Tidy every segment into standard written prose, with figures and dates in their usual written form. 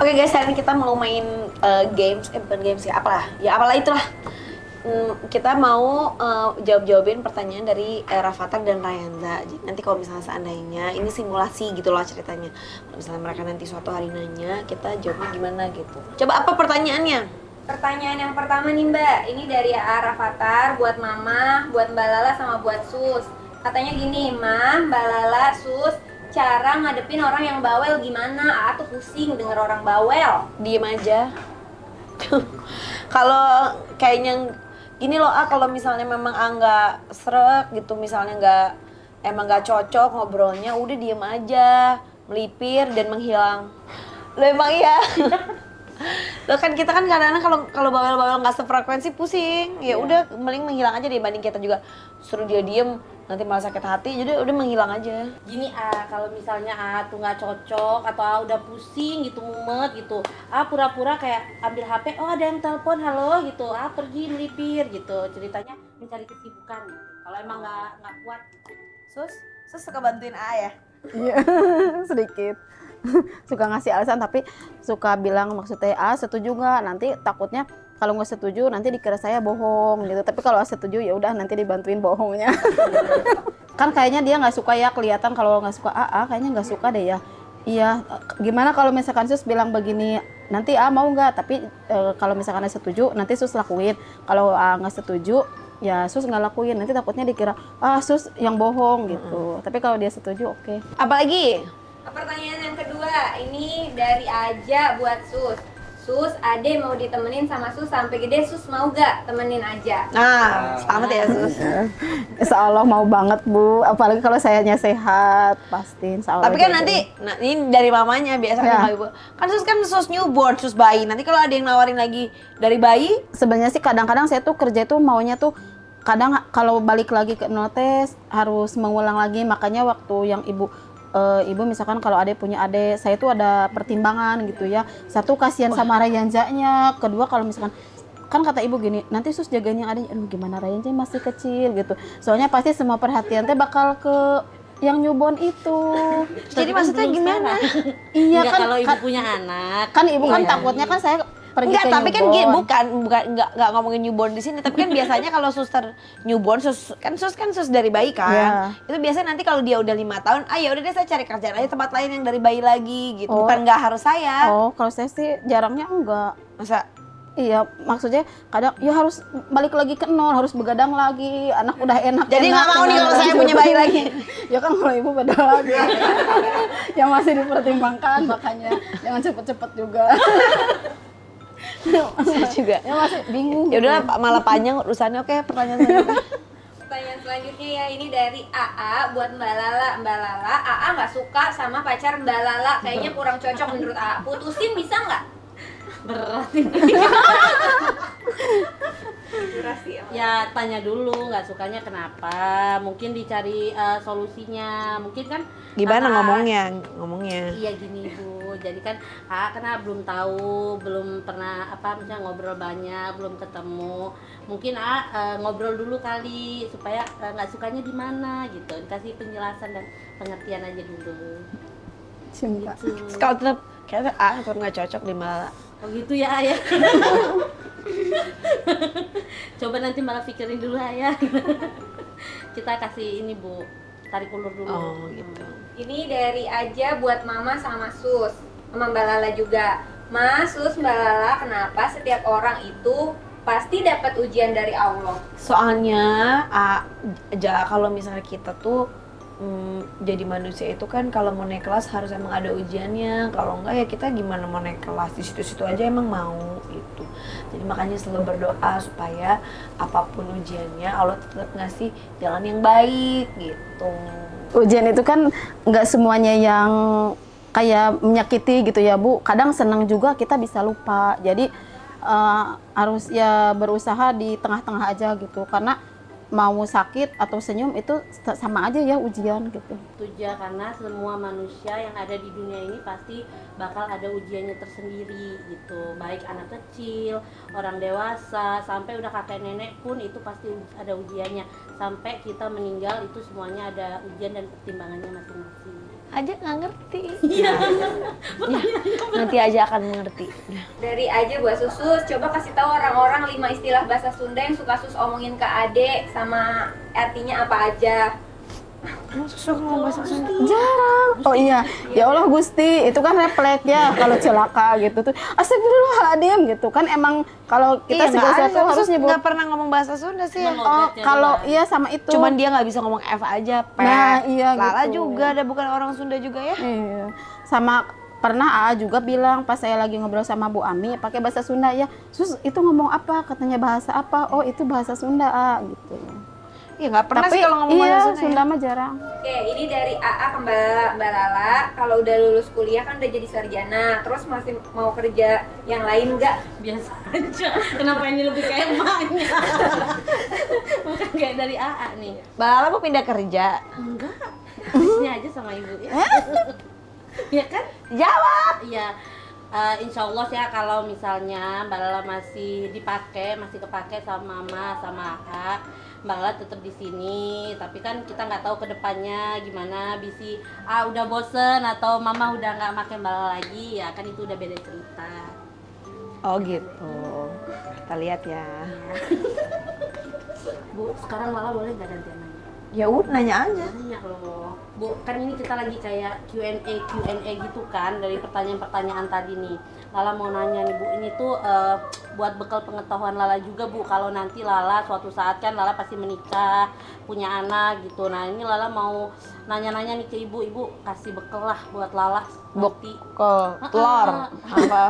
Oke guys, hari ini kita mau main games, bukan games ya, apalah itulah. Kita mau jawab-jawabin pertanyaan dari Rafathar dan Rayanza. Jadi nanti kalau misalnya seandainya ini simulasi gitu loh ceritanya. Kalau misalnya mereka nanti suatu hari nanya, kita jawabnya gimana gitu. Coba apa pertanyaannya? Pertanyaan yang pertama nih Mbak, ini dari Rafathar buat Mama, buat Mbak Lala sama buat Sus. Katanya gini, Ma, Mbak Lala, Sus, cara ngadepin orang yang bawel gimana? Tuh pusing denger orang bawel. Diem aja. Kalau kayaknya gini loh, kalau misalnya memang nggak srek gitu, misalnya emang nggak cocok ngobrolnya, udah diem aja, melipir dan menghilang. Lo emang iya. Lo kan kita kan kadang-kadang kalau bawel-bawel nggak sefrekuensi pusing, ya udah mending menghilang aja dibanding kita juga suruh dia diem nanti malah sakit hati, jadi udah menghilang aja. Gini kalau misalnya tuh nggak cocok atau udah pusing gitu, mumet gitu, pura-pura kayak ambil HP, oh ada yang telepon, halo gitu, pergi melipir gitu, ceritanya mencari kesibukan gitu. Kalau emang nggak kuat gitu. Sus suka bantuin ya? Iya, sedikit. Suka ngasih alasan tapi suka bilang maksudnya setuju nggak, nanti takutnya kalau nggak setuju nanti dikira saya bohong gitu, tapi kalau setuju ya udah nanti dibantuin bohongnya. Kan kayaknya dia nggak suka ya, kelihatan kalau nggak suka kayaknya nggak suka deh ya. Iya, gimana kalau misalkan Sus bilang begini, nanti mau nggak, tapi kalau misalkan setuju nanti Sus lakuin, kalau nggak setuju ya Sus nggak lakuin, nanti takutnya dikira Sus yang bohong gitu. Tapi kalau dia setuju oke. Apalagi? Pertanyaan yang kedua, ini dari Aja buat Sus. Sus, Ade mau ditemenin sama Sus sampai gede, Sus mau gak temenin aja? Selamat ya Sus. Insya Allah mau banget Bu, apalagi kalau sayanya sehat, pasti insya Allah. Tapi kan nanti, ini dari mamanya biasanya Ibu. Kan Sus newborn, Sus bayi. Nanti kalau ada yang nawarin lagi dari bayi, sebenarnya sih kadang-kadang saya tuh kerja tuh maunya tuh kadang kalau balik lagi ke notes harus mengulang lagi, makanya waktu yang ibu misalkan kalau adek punya adek, saya tuh ada pertimbangan gitu ya. Satu, kasihan sama Rayanzanya. Kedua, kalau misalkan kan kata ibu gini, nanti Sus jagain yang adek, gimana Rayanza masih kecil gitu. Soalnya pasti semua perhatian teh bakal ke yang newborn itu. Jadi maksudnya gimana? Iya kan, kalau ibu punya anak. Kan ibu kan takutnya kan saya pergi enggak, ke tapi newborn. kan enggak ngomongin newborn di sini, tapi kan biasanya kalau suster newborn, sus dari bayi kan. Itu biasanya nanti kalau dia udah 5 tahun, ya udah deh saya cari kerjaan aja tempat lain yang dari bayi lagi gitu. Bukan enggak harus saya. Kalau saya sih jarangnya enggak. Masa? Iya, maksudnya kadang ya harus balik lagi ke nol, harus begadang lagi, anak udah enak. Jadi nggak mau nih kalau saya punya bayi lagi. Ya kan kalau ibu beda lagi. Yang masih dipertimbangkan, makanya jangan cepet-cepet juga. Saya juga. Ya masih bingung. Ya udahlah, malah panjang urusannya. Oke, pertanyaan selanjutnya. Pertanyaan selanjutnya ya, ini dari AA buat Mbak Lala. Mbak Lala, AA nggak suka sama pacar Mbak Lala, kayaknya kurang cocok menurut AA. Putusin bisa nggak? Berat Durasi ya, tanya dulu nggak sukanya kenapa, mungkin dicari solusinya, mungkin kan Gimana ngomongnya? iya gini Bu, jadi kan karena belum tahu, belum pernah misalnya ngobrol banyak, belum ketemu, mungkin ngobrol dulu kali supaya nggak sukanya di mana gitu, dikasih penjelasan dan pengertian aja dulu. Cinta. Gitu. Kalau tetap kayaknya tetap nggak cocok di malah. Oh gitu ya Ayah. Coba nanti malah pikirin dulu Ayah. Kita kasih ini Bu, tarik ulur dulu. Oh gitu. Ini dari Aja buat Mama sama Sus, sama Mbak Lala juga. Mas, Sus, Mbak Lala, kenapa setiap orang itu pasti dapat ujian dari Allah? Soalnya kalau misalnya kita tuh jadi manusia itu kan kalau mau naik kelas harus emang ada ujiannya. Kalau enggak ya kita gimana mau naik kelas, di situ-situ aja emang mau gitu. Jadi makanya selalu berdoa supaya apapun ujiannya Allah tetap ngasih jalan yang baik gitu. Ujian itu kan nggak semuanya yang kayak menyakiti gitu ya Bu. Kadang senang juga kita bisa lupa. Jadi harus ya berusaha di tengah-tengah aja gitu. Karena mau sakit atau senyum itu sama aja ya ujian gitu. Tujuan karena semua manusia yang ada di dunia ini pasti bakal ada ujiannya tersendiri gitu. Baik anak kecil, orang dewasa, sampai udah kakek nenek pun itu pasti ada ujiannya. Sampai kita meninggal itu semuanya ada ujian dan pertimbangannya masing-masing. aja nggak ngerti. Ya, nanti aja akan mengerti. Dari aja buat Susus, coba kasih tahu orang-orang 5 istilah bahasa Sunda yang suka Sus omongin ke Ade sama artinya apa aja. Emang Susu ngomong bahasa Sunda? Jarang. Oh iya, ya Allah Gusti, itu kan refleks ya kalau celaka gitu tuh. Astagfirullahaladzim gitu kan emang kalau kita segala sesuatu harus nyebut. Nggak pernah ngomong bahasa Sunda sih ya. Oh, kalau iya sama itu. Cuman dia nggak bisa ngomong F aja, P. Nah, iya Lala gitu. juga, ada bukan orang Sunda juga ya? Iya. Sama pernah A juga bilang pas saya lagi ngobrol sama Bu Ami pakai bahasa Sunda ya. Sus, itu ngomong apa? Katanya bahasa apa? Oh, itu bahasa Sunda, A gitu. Iya nggak pernah Tapi sih kalau ngomong iya, bahasa Sunda. Sunda mah jarang. Oke, ini dari AA ke Mbak Lala. Kalau udah lulus kuliah kan udah jadi sarjana, terus masih mau kerja yang lain nggak? Biasa aja. Kenapa ini lebih kayak emaknya? Bukan kayak dari AA nih. Mbak Lala mau pindah kerja. Enggak. Habisnya aja sama ibu ya. Ya kan? Jawab. Iya. Insya Allah sih ya, kalau misalnya Mbak Lala masih dipakai, masih kepake sama Mama, sama AA, Mbak Lala tetap di sini. Tapi kan kita nggak tahu kedepannya gimana. Bisi udah bosen atau Mama udah nggak pakai Mbak Lala lagi, ya kan itu udah beda cerita. Oh gitu. Kita lihat ya. Bu, sekarang Lala boleh nggak gantian nanya? Ya udah nanya aja. Nanya loh. Bu, kan ini kita lagi kayak Q&A gitu kan dari pertanyaan-pertanyaan tadi nih. Lala mau nanya nih Bu, ini tuh buat bekal pengetahuan Lala juga Bu. Kalau nanti Lala suatu saat kan Lala pasti menikah, punya anak gitu. Nah ini Lala mau nanya-nanya nih ke Ibu kasih bekal lah buat Lala nanti. Bekal telur apa?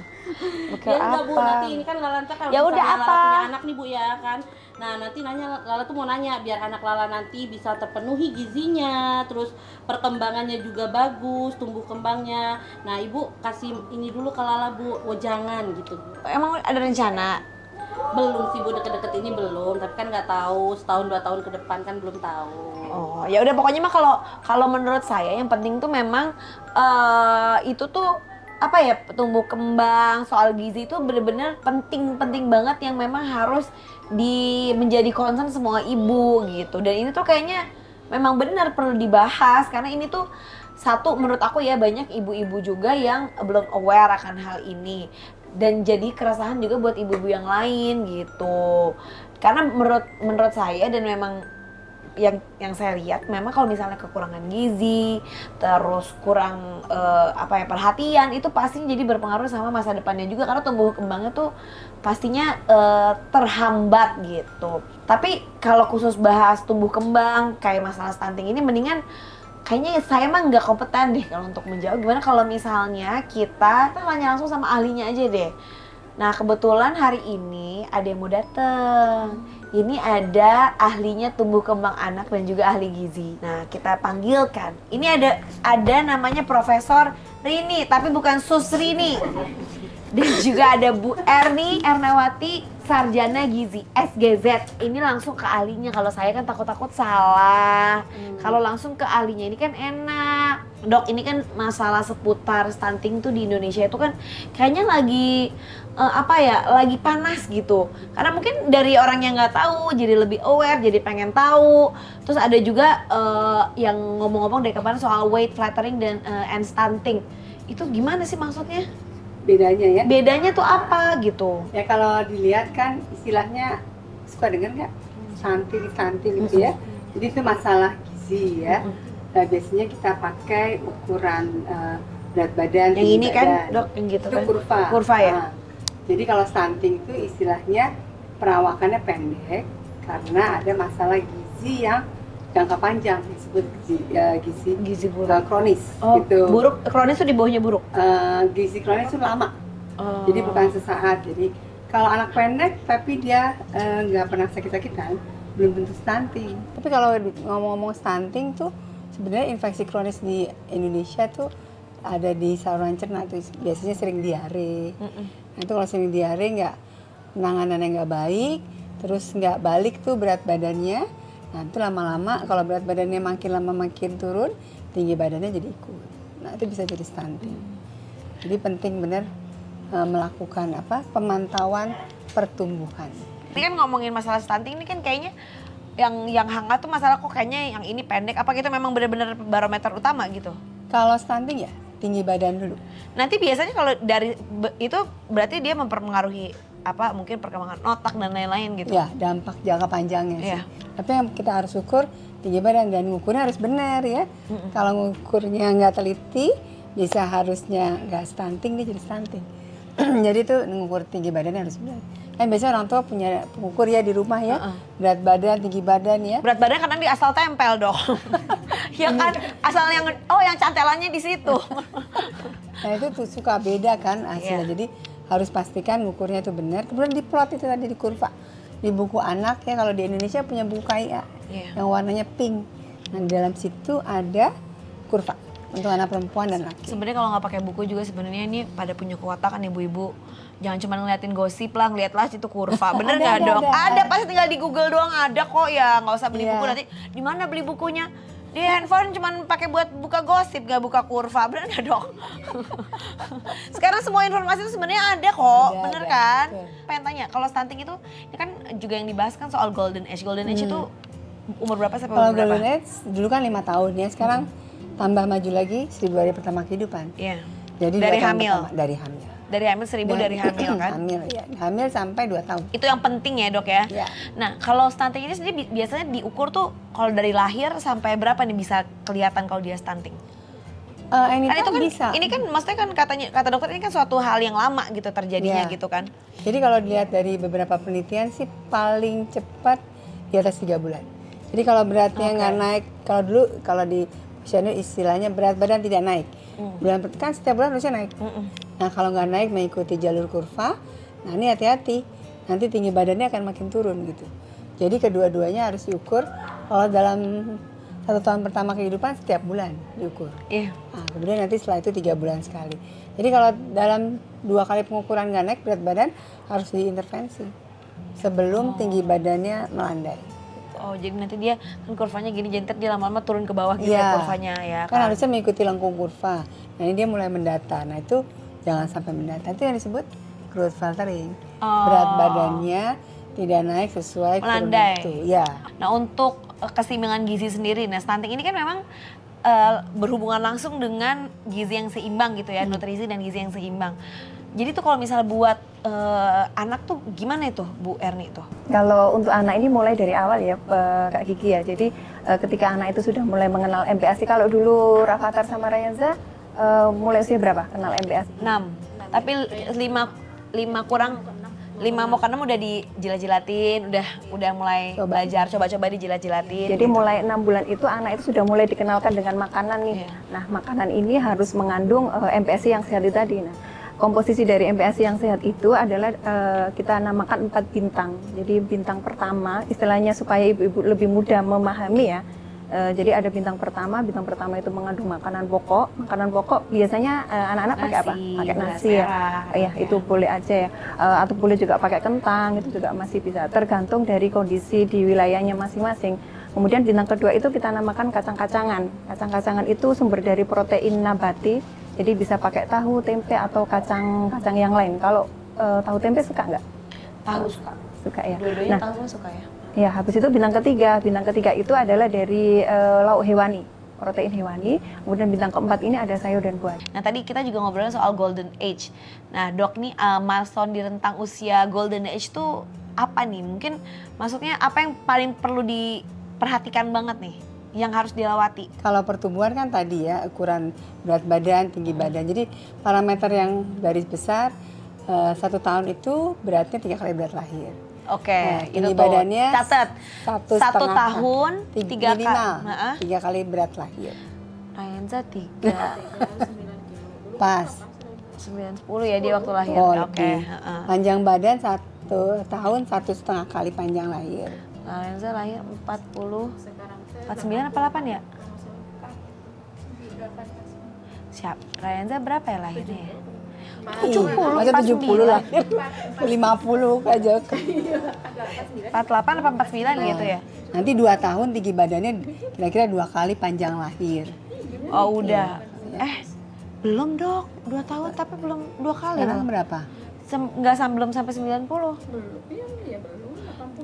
Bekal Ya enggak Bu, apa? nanti ini kan Lala ntar kalau Ya udah misalnya Lala apa? punya anak nih Bu ya kan. Nah nanti Lala tuh mau nanya biar anak Lala nanti bisa terpenuhi gizinya, terus perkembangannya juga bagus, tumbuh kembangnya. Nah Ibu kasih ini dulu ke Lala Bu, jangan gitu Bu. Emang ada rencana? Belum sih Bu, deket-deket ini belum, tapi kan nggak tahu setahun 2 tahun ke depan kan belum tahu. Oh, ya udah pokoknya mah kalau menurut saya yang penting tuh memang itu tuh apa ya, tumbuh kembang, soal gizi itu bener-bener penting banget yang memang harus menjadi concern semua ibu gitu. Dan ini tuh kayaknya memang benar perlu dibahas karena ini tuh satu menurut aku ya banyak ibu-ibu juga yang belum aware akan hal ini dan jadi keresahan juga buat ibu-ibu yang lain gitu. Karena menurut saya dan memang yang saya lihat memang kalau misalnya kekurangan gizi, terus kurang perhatian itu pasti jadi berpengaruh sama masa depannya juga karena tumbuh kembangnya tuh pastinya terhambat gitu. Tapi kalau khusus bahas tumbuh kembang kayak masalah stunting ini mendingan kayaknya saya mah nggak kompeten deh kalau untuk menjawab. Gimana kalau misalnya kita tanya langsung sama ahlinya aja deh. Nah kebetulan hari ini ada yang mau dateng. Ini ada ahlinya tumbuh kembang anak dan juga ahli gizi. Nah kita panggilkan. Ini ada namanya Profesor Rini, tapi bukan Sus Rini. Dan juga ada Bu Erni Ernawati, Sarjana Gizi SGZ. Ini langsung ke ahlinya. Kalau saya kan takut-takut salah. Kalau langsung ke ahlinya ini kan enak. Dok, ini kan masalah seputar stunting tuh di Indonesia itu kan kayaknya lagi lagi panas gitu. Karena mungkin dari orang yang nggak tahu jadi lebih aware, jadi pengen tahu. Terus ada juga yang ngomong-ngomong dari kemarin soal weight flattering dan and stunting. Itu gimana sih maksudnya? Bedanya ya? Bedanya tuh apa gitu? Ya kalau dilihat kan istilahnya suka dengar nggak? Stunting gitu ya. Jadi itu masalah gizi ya. Nah biasanya kita pakai ukuran berat badan. Yang ini kan badan. Dok, yang gitu itu kan? kurva. Kurva ya? Nah, jadi kalau stunting itu istilahnya perawakannya pendek karena ada masalah gizi yang jangka panjang disebut gizi buruk. kronis. Oh, gitu. buruk, kronis tuh di bawahnya buruk? Gizi kronis itu lama. Oh. Jadi bukan sesaat. Jadi kalau anak pendek tapi dia nggak pernah sakit-sakitan, belum tentu stunting. Tapi kalau ngomong-ngomong stunting tuh sebenarnya infeksi kronis di Indonesia tuh ada di saluran cerna tuh biasanya sering diare. Nah, itu kalau sering diare penanganannya nggak baik, terus nggak balik tuh berat badannya. Nah itu lama-lama kalau berat badannya makin lama makin turun, tinggi badannya jadi ikut. Nah itu bisa jadi stunting. Jadi penting benar pemantauan pertumbuhan. Ini kan ngomongin masalah stunting ini kan kayaknya yang hangat tuh masalah kok kayaknya yang ini pendek, apa gitu memang benar-benar barometer utama gitu? Kalau stunting ya tinggi badan dulu. Nanti biasanya kalau dari itu berarti dia mempengaruhi apa mungkin perkembangan otak dan lain-lain gitu. Ya, dampak jangka panjangnya sih. Iya. Tapi yang kita harus ukur tinggi badan dan ngukurnya harus benar ya. Kalau ngukurnya nggak teliti, bisa harusnya nggak stunting, dia jadi stunting. Jadi tuh ngukur tinggi badannya harus benar. Kan biasanya orang tua punya pengukur ya di rumah ya, berat badan, tinggi badan ya. Berat badan kadang di asal tempel dong. Ya kan asal yang cantelannya di situ. Nah itu tuh suka beda kan hasilnya. Iya. Jadi harus pastikan ngukurnya itu benar. Kemudian di plot itu tadi di kurva. Di buku anak ya, kalau di Indonesia punya buku KIA yang warnanya pink. Nah di dalam situ ada kurva untuk anak perempuan dan laki. Sebenarnya kalau nggak pakai buku juga sebenarnya ini pada punya kekuatan ibu-ibu. Jangan cuma ngeliatin gosip lah, ngeliatlah situ kurva. Bener nggak dok? Ada pasti tinggal di Google doang ada kok ya. Nggak usah beli buku nanti. Di mana beli bukunya? Di handphone cuma pakai buat buka gosip, nggak buka kurva. Bener nggak dok? Sekarang semua informasi itu sebenarnya ada kok, bener kan? Pengen tanya, kalau stunting itu, ini kan juga yang dibahas kan soal golden age. Golden age itu umur berapa sampai Kalau umur berapa? golden age dulu kan 5 tahun ya, sekarang tambah maju lagi 1000 hari pertama kehidupan. Iya. Jadi Dari 2 tahun hamil? pertama, dari hamil. Dari hamil 1000 dari hamil kan? Hamil ya, hamil sampai 2 tahun. Itu yang penting ya dok ya. Ya. Nah kalau stunting ini sendiri biasanya diukur tuh kalau dari lahir sampai berapa nih bisa kelihatan kalau dia stunting? Kan itu kan bisa. ini kan maksudnya kan kata dokter ini kan suatu hal yang lama gitu terjadinya Ya. gitu kan. Jadi kalau dilihat dari beberapa penelitian sih paling cepat di atas 3 bulan. Jadi kalau beratnya nggak naik, kalau dulu kalau di posyandu istilahnya berat badan tidak naik. Bulan kan setiap bulan harusnya naik. Nah kalau nggak naik mengikuti jalur kurva, nah ini hati-hati. Nanti tinggi badannya akan makin turun gitu. Jadi kedua-duanya harus diukur. Kalau dalam 1 tahun pertama kehidupan setiap bulan diukur. Iya. Nah, kemudian nanti setelah itu 3 bulan sekali. Jadi kalau dalam 2 kali pengukuran nggak naik berat badan harus diintervensi sebelum tinggi badannya melandai. Oh jadi nanti dia kan kurvanya gini jadi ntar dia lama-lama turun ke bawah gitu ya Iya. kurvanya ya Kan kan. harusnya mengikuti lengkung kurva. Nah ini dia mulai mendata. Nah itu jangan sampai mendata. Itu yang disebut growth faltering. Berat badannya tidak naik sesuai Melandai. kurva itu. Ya. Nah untuk keseimbangan gizi sendiri, nah stunting ini kan memang berhubungan langsung dengan gizi yang seimbang gitu ya, nutrisi dan gizi yang seimbang. Jadi tuh kalau misalnya buat anak tuh gimana itu Bu Erni tuh? Kalau untuk anak ini mulai dari awal ya Kak Gigi ya. Jadi ketika anak itu sudah mulai mengenal MPASI, kalau dulu Rafathar sama Rayanza mulai usia berapa kenal MPASI? 6. Tapi 5 kurang 5 mau ke 6 udah dijilat-jilatin, udah mulai belajar coba-coba dijilat-jilatin. Jadi mulai 6 bulan itu anak itu sudah mulai dikenalkan dengan makanan nih. Iya. Nah, makanan ini harus mengandung MPASI yang sehat itu tadi. Nah, komposisi dari MPASI yang sehat itu adalah kita namakan 4 bintang. Jadi bintang pertama, istilahnya supaya ibu-ibu lebih mudah memahami ya. Jadi ada bintang pertama itu mengandung makanan pokok. Makanan pokok biasanya anak-anak pakai apa? Pakai nasi ya. Ya, itu boleh aja ya. Atau boleh juga pakai kentang, itu juga masih bisa. Tergantung dari kondisi di wilayahnya masing-masing. Kemudian bintang kedua itu kita namakan kacang-kacangan. Kacang-kacangan itu sumber dari protein nabati. Jadi bisa pakai tahu, tempe atau kacang-kacang yang lain. Kalau tahu tempe suka nggak? Tahu suka. Suka ya. Dua-duanya tahu suka ya. Ya, habis itu bintang ketiga itu adalah dari lauk hewani, protein hewani. Kemudian bintang keempat ini ada sayur dan buah. Nah tadi kita juga ngobrolin soal golden age. Nah dok nih milestone di rentang usia golden age itu apa nih? Mungkin maksudnya apa yang paling perlu diperhatikan banget nih? Yang harus dilewati? Kalau pertumbuhan kan tadi ya ukuran berat badan, tinggi badan. Jadi parameter yang garis besar 1 tahun itu beratnya 3 kali berat lahir. Oke, Nah, itu tinggi tuh. badannya Catat. 1,5 tahun, 3 minimal kali. 3 kali berat lahir. Rayanza 3. Pas. 9-10 ya dia waktu lahir. Oh, Oke. lebih. Panjang badan 1 tahun 1,5 kali panjang lahir. Rayanza lahir 49 apa 8 ya? Siap. Rayanza berapa ya lahirnya ya? 70, masa 70 lahir 50 aja. 48 apa 49 gitu ya? Nanti 2 tahun tinggi badannya kira-kira 2 kali panjang lahir. Oh udah. Belum dok, 2 tahun tapi belum 2 kali Sekarang loh. berapa? Belum sampai 90.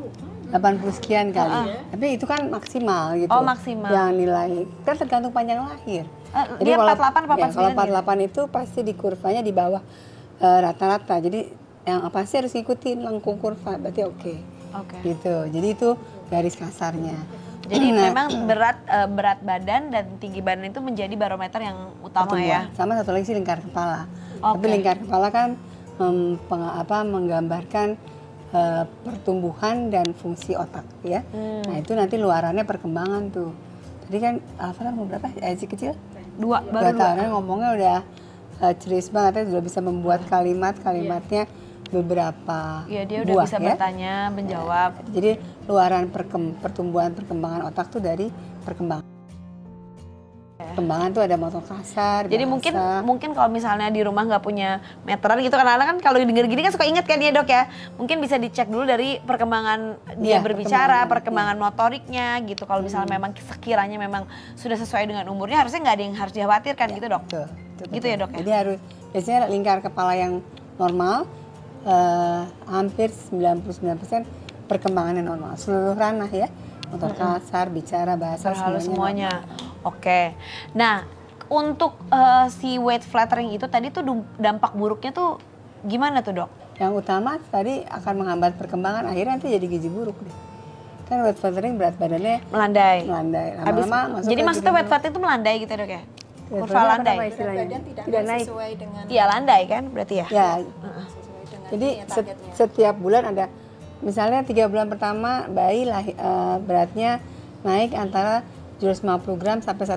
80 sekian kali. Tapi itu kan maksimal gitu. Oh, maksimal. Yang nilai kan tergantung panjang lahir. Dia kalau 48 apa 49 kalau gitu? 48 itu pasti di kurvanya di bawah rata-rata. Jadi yang pasti harus ngikutin lengkung kurva, berarti oke. Oke. Gitu. Jadi itu garis kasarnya. Jadi Nah, memang berat badan dan tinggi badan itu menjadi barometer yang utama ya. pertumbuhan. Sama satu lagi sih lingkar kepala. Oke. Tapi lingkar kepala kan menggambarkan pertumbuhan dan fungsi otak ya. Nah itu nanti luarannya perkembangan tuh. Tadi kan Alfa mau berapa? Si kecil? 2 2 baru 2. tahunan ngomongnya udah ceris banget ya, sudah bisa membuat kalimatnya beberapa Iya, dia udah buah, bisa ya. bertanya, menjawab. Jadi luaran pertumbuhan perkembangan otak tuh dari perkembangan. Perkembangan tuh ada motor kasar, Jadi bahasa. mungkin kalau misalnya di rumah nggak punya meteran gitu kan, anak kan kalau denger gini kan suka inget kan ya dok ya. Mungkin bisa dicek dulu dari perkembangan dia Iya, berbicara, perkembangan, motoriknya gitu. Kalau misalnya memang sekiranya memang sudah sesuai dengan umurnya, harusnya nggak ada yang harus dikhawatirkan gitu dok. Betul, Gitu ya, Dok, ya? Jadi harus biasanya lingkar kepala yang normal hampir 99% perkembangannya normal. Seluruh ranah ya, motor kasar, bicara, bahasa Terhalu semuanya. normal. Oke. Nah, untuk si weight flattering itu tadi tuh dampak buruknya tuh gimana tuh dok? Yang utama tadi akan menghambat perkembangan, akhirnya nanti jadi gizi buruk deh. Kan weight flattering berat badannya Melandai. melandai. Lama-lama masuk Jadi ke maksudnya gizi weight buruk. flattering itu melandai gitu ya dok ya? Weight Kurva flattering apa landai. nama istilahnya? Tidak naik. Iya landai kan berarti ya? Ya. Jadi setiap bulan ada, misalnya 3 bulan pertama bayi beratnya naik antara 750 gram sampai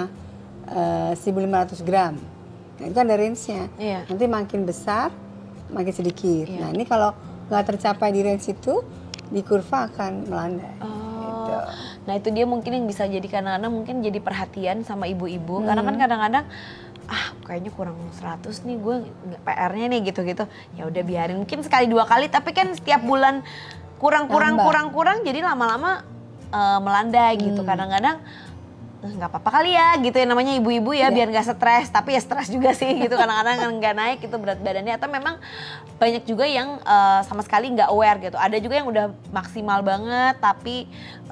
1,500 gram. Nah, itu kan ada range-nya. Iya. Nanti makin besar, makin sedikit. Iya. Nah ini kalau nggak tercapai di range itu, di kurva akan melandai. Gitu. Nah itu dia mungkin yang bisa jadi kadang-kadang mungkin jadi perhatian sama ibu-ibu. Karena kan kadang-kadang kayaknya kurang 100 nih gue PR-nya nih gitu-gitu. Ya udah biarin mungkin sekali 2 kali tapi kan setiap bulan kurang jadi lama-lama melandai gitu. Kadang-kadang nggak apa-apa kali ya gitu ya namanya ibu-ibu ya biar nggak stres, tapi ya stres juga sih gitu kadang-kadang nggak naik itu berat badannya, atau memang banyak juga yang sama sekali nggak aware gitu. Ada juga yang udah maksimal banget tapi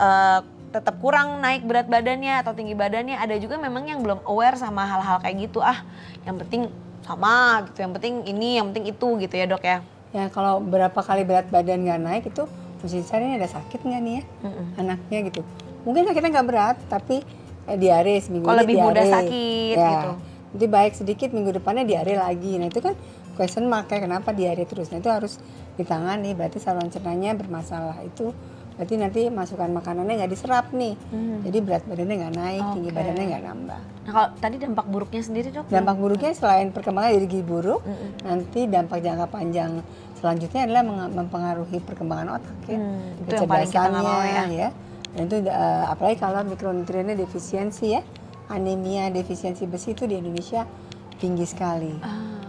tetap kurang naik berat badannya atau tinggi badannya. Ada juga memang yang belum aware sama hal-hal kayak gitu, yang penting sama gitu, yang penting ini, yang penting itu gitu ya dok ya. Ya kalau berapa kali berat badan nggak naik itu mesti cari ini ada sakit nggak nih ya anaknya gitu. Mungkin sakitnya nggak berat tapi diare seminggu Kalau ini lebih mudah diare. sakit Ya. gitu. Nanti baik sedikit minggu depannya diare lagi. Nah itu kan question mark ya, kenapa diare terus. Nah itu harus ditangani, berarti saluran cernanya bermasalah. Itu berarti nanti masukan makanannya nggak diserap nih. Jadi berat badannya nggak naik, tinggi Oke. badannya nggak nambah. Nah kalau tadi dampak buruknya sendiri dok? Dampak buruknya selain perkembangan jadi gizi buruk, nanti dampak jangka panjang selanjutnya adalah mempengaruhi perkembangan otak ya. Itu yang paling kita nggak mau ya. Dan itu apalagi kalau mikronutriennya defisiensi ya, anemia, defisiensi besi itu di Indonesia tinggi sekali.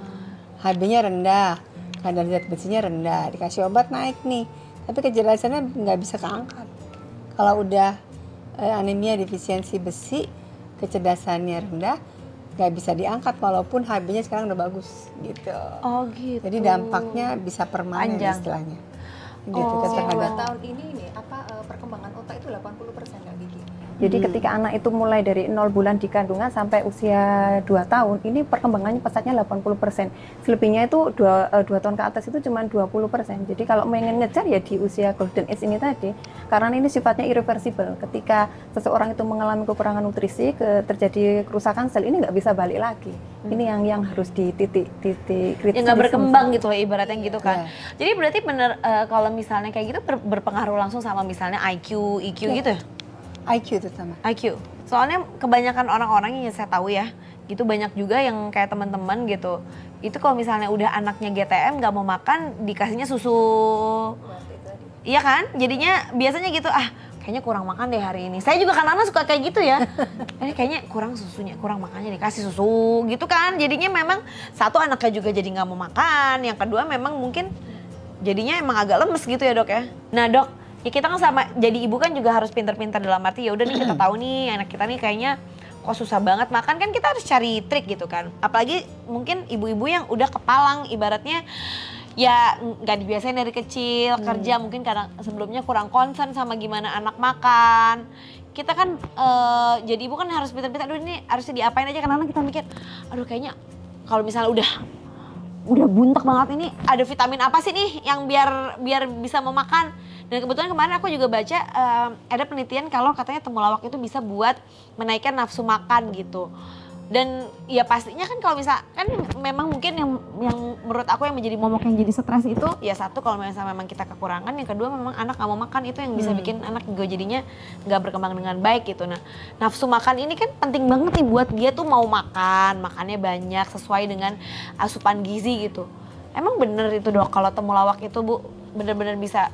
HB-nya rendah, kadar zat besinya rendah, dikasih obat naik nih, tapi kecerdasannya nggak bisa keangkat. Kalau udah anemia, defisiensi besi, kecerdasannya rendah, nggak bisa diangkat walaupun HB-nya sekarang udah bagus gitu. Oh gitu. Jadi dampaknya bisa permanen Panjang. istilahnya. Gitu Usia 2 terhadap tahun ini perkembangan otak itu 80% Kak Gigi. Jadi ketika anak itu mulai dari 0 bulan di kandungan sampai usia 2 tahun, ini perkembangannya pesatnya 80%. Selebihnya itu 2 tahun ke atas itu cuma 20%. Jadi kalau ingin ngejar ya di usia golden age ini tadi, karena ini sifatnya irreversible. Ketika seseorang itu mengalami kekurangan nutrisi, terjadi kerusakan sel, ini nggak bisa balik lagi. Ini yang harus di titik kritis. Ya nggak berkembang gitu ya ibaratnya gitu kan. Iya. Jadi berarti bener kalau misalnya kayak gitu berpengaruh langsung sama misalnya IQ, EQ gitu ya? IQ terutama. IQ. Soalnya kebanyakan orang-orang yang saya tahu ya, gitu banyak juga yang kayak teman-teman gitu. Itu kalau misalnya udah anaknya GTM nggak mau makan, dikasihnya susu. Iya kan? Jadinya biasanya gitu, kayaknya kurang makan deh hari ini. Saya juga kan anak suka kayak gitu ya. Ini kayaknya kurang susunya, kurang makannya dikasih susu gitu kan. Jadinya memang satu anaknya juga jadi nggak mau makan. Yang kedua memang mungkin jadinya emang agak lemes gitu ya dok ya. Nah dok, ya kita kan sama jadi ibu kan juga harus pintar-pintar dalam arti ya udah nih kita tahu nih anak kita nih kayaknya kok susah banget makan, kan kita harus cari trik gitu kan. Apalagi mungkin ibu-ibu yang udah kepalang ibaratnya ya nggak dibiasain dari kecil kerja, mungkin karena sebelumnya kurang concern sama gimana anak makan. Kita kan jadi ibu kan harus pintar-pintar, aduh ini harusnya diapain aja, karena kita mikir aduh kayaknya kalau misalnya udah buntek banget ini, ada vitamin apa sih nih yang biar bisa mau makan. Dan kebetulan kemarin aku juga baca ada penelitian kalau katanya temulawak itu bisa buat menaikkan nafsu makan gitu. Dan ya pastinya kan kalau misal kan memang mungkin yang menurut aku yang menjadi momok yang jadi stres itu ya satu kalau misalnya memang kita kekurangan, yang kedua memang anak nggak mau makan, itu yang bisa bikin anak juga jadinya nggak berkembang dengan baik gitu. Nah nafsu makan ini kan penting banget nih buat dia tuh mau makannya banyak sesuai dengan asupan gizi gitu. Emang bener itu Dok kalau temulawak itu Bu bener-bener bisa?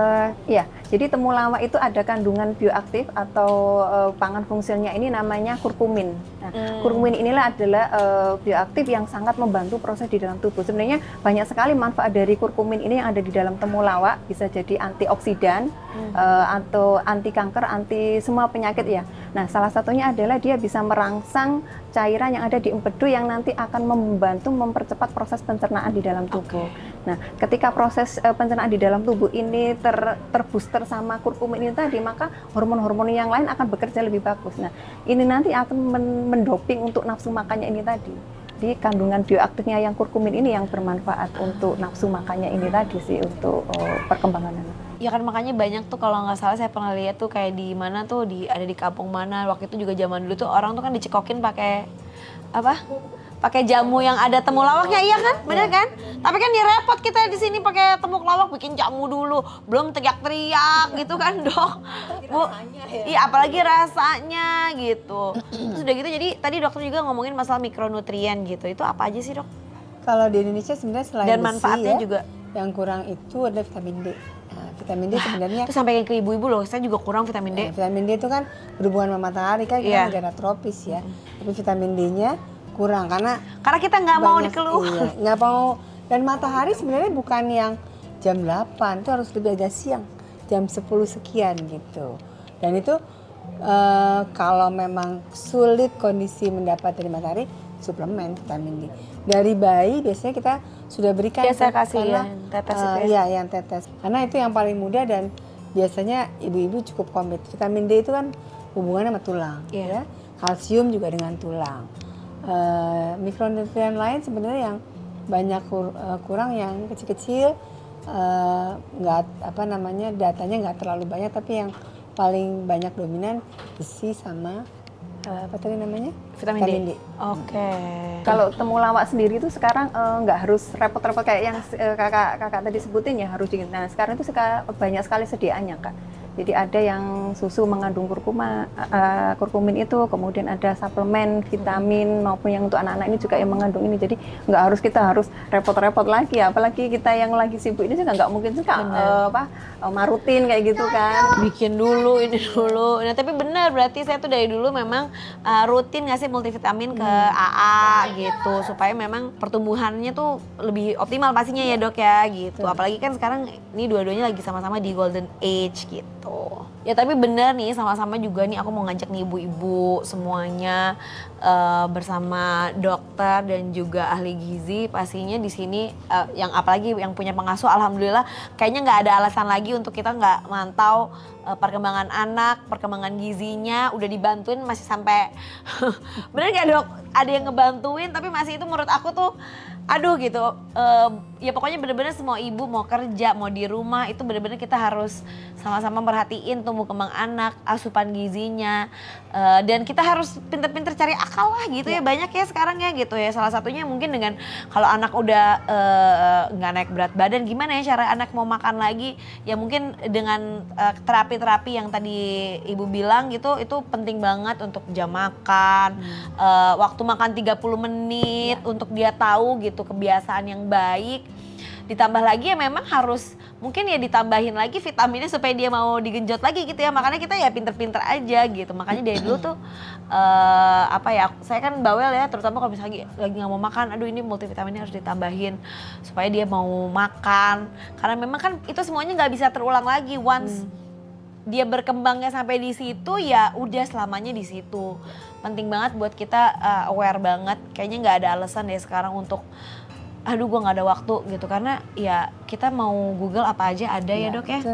Ya, jadi temulawak itu ada kandungan bioaktif atau pangan fungsionalnya ini namanya kurkumin. Nah, kurkumin inilah adalah bioaktif yang sangat membantu proses di dalam tubuh. Sebenarnya banyak sekali manfaat dari kurkumin ini yang ada di dalam temulawak, bisa jadi antioksidan atau anti kanker, anti semua penyakit ya. Nah, salah satunya adalah dia bisa merangsang cairan yang ada di empedu yang nanti akan membantu mempercepat proses pencernaan di dalam tubuh. Nah, ketika proses pencernaan di dalam tubuh ini terbooster sama kurkumin ini tadi, maka hormon-hormon yang lain akan bekerja lebih bagus. Nah, ini nanti akan mendoping untuk nafsu makannya ini tadi. Di kandungan bioaktifnya yang kurkumin ini yang bermanfaat untuk nafsu makannya ini tadi sih, untuk perkembangan anak. Ya kan makanya banyak tuh kalau nggak salah saya pernah lihat tuh kayak di mana tuh ada di kampung mana waktu itu juga zaman dulu tuh orang tuh kan dicekokin pakai apa? Pakai jamu yang ada temulawaknya, iya kan? Bener kan? Tapi kan ya repot kita di sini pakai temulawak bikin jamu dulu, belum teriak-teriak gitu kan, Dok. Bu, iya apalagi rasanya gitu. Terus udah gitu jadi tadi dokter juga ngomongin masalah mikronutrien gitu. Itu apa aja sih, Dok? Kalau di Indonesia sebenarnya selain Dan besi manfaatnya ya, juga. yang kurang itu adalah vitamin D. Nah, vitamin D sebenarnya Terus sampai ke ibu-ibu loh, saya juga kurang vitamin D. vitamin D itu kan berhubungan sama matahari kan, kita negara tropis ya. Tapi vitamin D-nya kurang karena kita nggak mau banyak, dikeluar. iya, nggak mau. Dan matahari sebenarnya bukan yang jam 8, itu harus lebih agak siang, jam 10 sekian gitu. Dan itu kalau memang sulit kondisi mendapat dari matahari, suplemen vitamin D. Dari bayi biasanya kita sudah berikan. Biasa kasih karena, yang tetes itu ya? Iya, yang tetes. Karena itu yang paling mudah dan biasanya ibu-ibu cukup komit. Vitamin D itu kan hubungannya sama tulang, ya. Kalsium juga dengan tulang. Mikronutrien lain sebenarnya yang banyak kurang, yang kecil-kecil, nggak apa namanya, datanya nggak terlalu banyak, tapi yang paling banyak dominan besi sama apa tadi namanya, Vitamin D. Oke. Kalau temulawak sendiri itu sekarang nggak harus repot-repot kayak yang kakak tadi sebutin ya, harus dingin. Nah sekarang itu banyak sekali sediaannya Kak. Jadi ada yang susu mengandung kurkumin itu, kemudian ada suplemen vitamin maupun yang untuk anak-anak ini juga yang mengandung ini. Jadi nggak harus kita harus repot-repot lagi, apalagi kita yang lagi sibuk ini juga nggak mungkin juga marutin kayak gitu kan. Bikin dulu ini dulu. Nah tapi benar berarti saya tuh dari dulu memang rutin ngasih multivitamin ke AA gitu supaya memang pertumbuhannya tuh lebih optimal pastinya ya Dok ya gitu. Apalagi kan sekarang ini dua-duanya lagi sama-sama di golden age gitu. Ya tapi bener nih sama-sama juga nih aku mau ngajak nih ibu-ibu semuanya bersama dokter dan juga ahli gizi pastinya di sini yang apalagi yang punya pengasuh, alhamdulillah kayaknya nggak ada alasan lagi untuk kita nggak mantau perkembangan anak, perkembangan gizinya udah dibantuin masih sampai bener nggak Dok? Ada yang ngebantuin tapi masih itu menurut aku tuh aduh gitu, ya pokoknya bener-bener semua ibu mau kerja, mau di rumah itu bener-bener kita harus sama-sama merhatiin tumbuh kembang anak, asupan gizinya, dan kita harus pinter-pinter cari akal lah gitu ya, banyak ya sekarang ya gitu ya. Salah satunya mungkin dengan kalau anak udah nggak naik berat badan, gimana ya cara anak mau makan lagi, ya mungkin dengan terapi-terapi yang tadi ibu bilang gitu, itu penting banget untuk jam makan, waktu makan 30 menit untuk dia tahu gitu kebiasaan yang baik. Ditambah lagi ya memang harus mungkin ya ditambahin lagi vitaminnya supaya dia mau digenjot lagi gitu ya. Makanya kita ya pinter-pinter aja gitu. Makanya dari dulu tuh apa ya, saya kan bawel ya, terutama kalau misalnya lagi nggak mau makan, aduh ini multivitaminnya harus ditambahin supaya dia mau makan. Karena memang kan itu semuanya nggak bisa terulang lagi. Once dia berkembangnya sampai di situ ya udah selamanya di situ. Penting banget buat kita aware banget. Kayaknya nggak ada alasan deh sekarang untuk aduh gue nggak ada waktu gitu, karena ya kita mau Google apa aja ada ya dok ya. betul.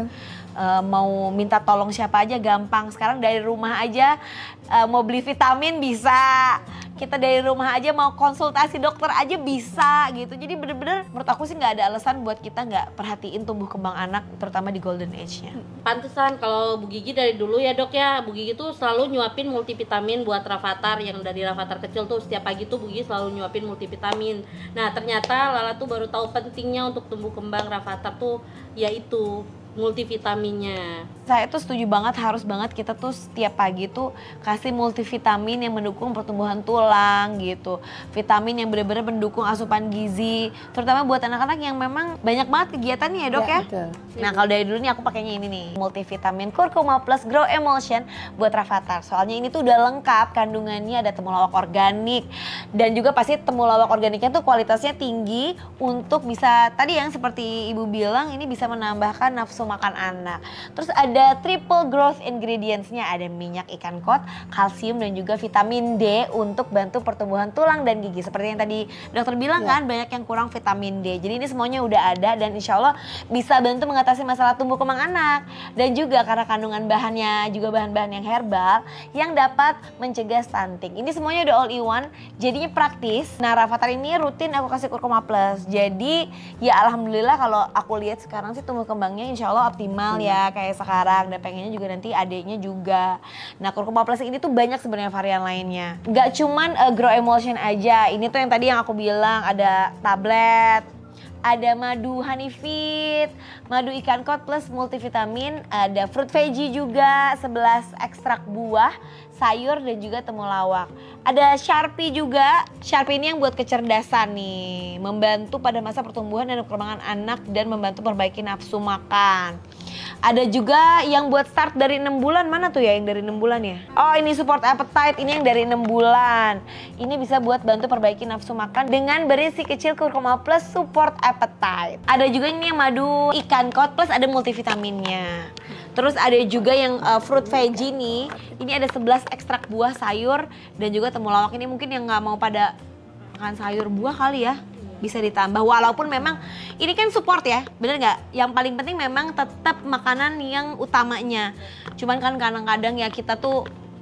Mau minta tolong siapa aja gampang. Sekarang dari rumah aja mau beli vitamin bisa. Kita dari rumah aja mau konsultasi dokter aja bisa gitu. Jadi bener-bener menurut aku sih nggak ada alasan buat kita nggak perhatiin tumbuh kembang anak, terutama di golden age-nya. Pantesan kalau Bu Gigi dari dulu ya dok ya, Bu Gigi tuh selalu nyuapin multivitamin buat Rafathar, yang dari Rafathar kecil tuh setiap pagi tuh Bu Gigi selalu nyuapin multivitamin. Nah ternyata Lala tuh baru tahu pentingnya untuk tumbuh kembang Rafathar tuh yaitu multivitaminnya. Saya tuh setuju banget, harus banget kita tuh setiap pagi tuh kasih multivitamin yang mendukung pertumbuhan tulang gitu. Vitamin yang benar-benar mendukung asupan gizi, terutama buat anak-anak yang memang banyak banget kegiatannya ya dok ya. Betul. Nah kalau dari dulu nih aku pakainya ini nih, multivitamin Kurkuma Plus Grow Emulsion buat Rafathar. Soalnya ini tuh udah lengkap kandungannya, ada temulawak organik dan juga pasti temulawak organiknya tuh kualitasnya tinggi untuk bisa tadi yang seperti ibu bilang, ini bisa menambahkan nafsu makan anak. Terus ada triple growth ingredients-nya, ada minyak ikan kod, kalsium dan juga vitamin D untuk bantu pertumbuhan tulang dan gigi. Seperti yang tadi dokter bilang kan, banyak yang kurang vitamin D. Jadi ini semuanya udah ada dan insya Allah bisa bantu mengatasi masalah tumbuh kembang anak. Dan juga karena kandungan bahannya juga bahan-bahan yang herbal yang dapat mencegah stunting. Ini semuanya udah all in one, jadinya praktis. Nah Rafathar ini rutin aku kasih Kurkuma Plus. Jadi ya alhamdulillah kalau aku lihat sekarang sih tumbuh kembangnya insya Allah optimal ya kayak sekarang, dan pengennya juga nanti adiknya juga. Nah Kurkuma Plus ini tuh banyak sebenarnya varian lainnya. Gak cuman Grow Emulsion aja, ini tuh yang tadi yang aku bilang ada tablet, ada madu honey fit, madu ikan kod plus multivitamin, ada fruit veggie juga, 11 ekstrak buah, sayur dan juga temulawak. Ada Sharpie juga, Sharpie ini yang buat kecerdasan nih, membantu pada masa pertumbuhan dan perkembangan anak dan membantu perbaiki nafsu makan. Ada juga yang buat start dari 6 bulan, mana tuh ya yang dari 6 bulan ya? Oh ini support appetite, ini yang dari 6 bulan. Ini bisa buat bantu perbaiki nafsu makan dengan berisi kecil Kurkuma Plus support appetite. Ada juga ini yang madu ikan kod plus ada multivitaminnya. Terus ada juga yang fruit veggie nih, ini ada 11 ekstrak buah, sayur dan juga temulawak. Ini mungkin yang nggak mau pada makan sayur buah kali ya, bisa ditambah. Walaupun memang ini kan support ya, bener nggak? Yang paling penting memang tetap makanan yang utamanya. Cuman kan kadang-kadang ya kita tuh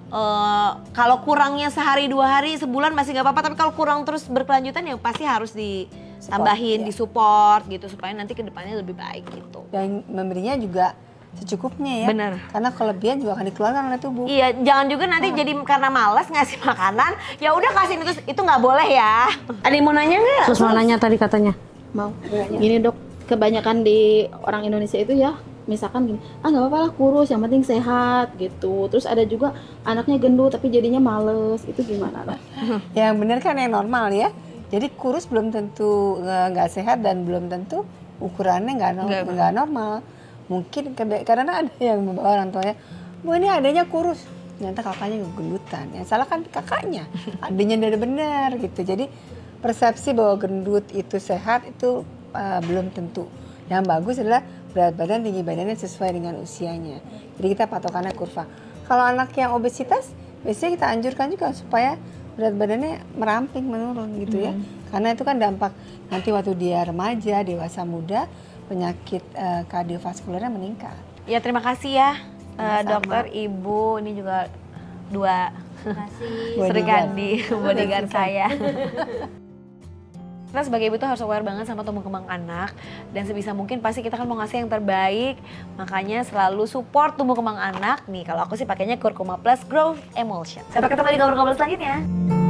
kalau kurangnya sehari 2 hari sebulan masih nggak apa-apa, tapi kalau kurang terus berkelanjutan ya pasti harus ditambahin, disupport gitu supaya nanti kedepannya lebih baik gitu. Dan memberinya juga secukupnya ya. Bener. Karena kelebihan juga akan dikeluarkan oleh tubuh. Iya, jangan juga nanti jadi karena malas ngasih makanan, ya udah kasih itu nggak boleh ya. Ada yang mau nanya nggak? Terus mau nanya tadi katanya. Mau. Gini dok, kebanyakan di orang Indonesia itu ya, misalkan gini, nggak apa-apa lah kurus, yang penting sehat gitu. Terus ada juga anaknya gendut tapi jadinya males, itu gimana dok? Yang benar kan yang normal ya. Jadi kurus belum tentu nggak sehat dan belum tentu ukurannya nggak normal. Mungkin karena ada yang membawa orang tuanya, bu ini adanya kurus, ternyata kakaknya gendutan. Yang salah kan kakaknya, adanya dari benar gitu. Jadi persepsi bahwa gendut itu sehat itu belum tentu. Yang bagus adalah berat badan, tinggi badannya sesuai dengan usianya. Jadi kita patokannya kurva. Kalau anak yang obesitas, biasanya kita anjurkan juga supaya berat badannya meramping, menurun gitu ya. Karena itu kan dampak nanti waktu dia remaja, dewasa muda, penyakit kardiovaskulernya meningkat. Ya terima kasih ya dokter, ibu, ini juga 2 serikandi bodyguard saya. Kita sebagai ibu tuh harus aware banget sama tumbuh kembang anak, dan sebisa mungkin pasti kita kan mau ngasih yang terbaik, makanya selalu support tumbuh kembang anak. Nih kalau aku sih pakainya Kurkuma Plus Growth Emulsion. Sampai ketemu di ngobrol-ngobrol selanjutnya.